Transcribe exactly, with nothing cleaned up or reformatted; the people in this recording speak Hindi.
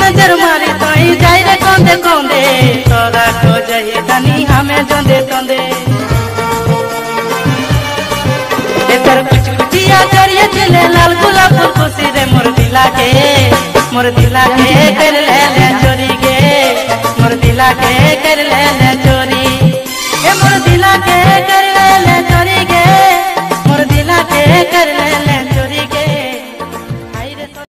नजर मारी तोई जाई रे कोंदे कोंदे तोरा को जही धनी हमें जोंदे तोंदे एकर कुछ कुचिया करिए चले लाल गुलाब खुशी रे मोर दिला के मोर दिला के कर ले ले चोरी गे मोर दिला के कर ले ले चोरी ए मोर दिला के कर ले ले चोरी गे मोर दिला के कर ले